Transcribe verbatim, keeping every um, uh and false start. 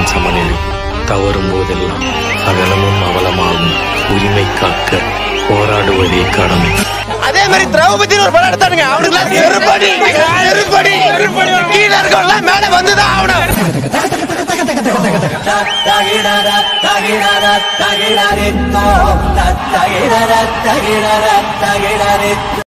சமநிலை. தவறும் போதெல்லாம் அகலமும் அவலமாகும் உரிமை காக்க போராடுவதே கடமை. அதே மாதிரி திரௌபதி ஒரு படம் எடுத்தானுங்க. அவனுக்கு செருப்படி செருப்படி கீழே இருக்கவங்க மேல வந்துதான் ஆகணும்.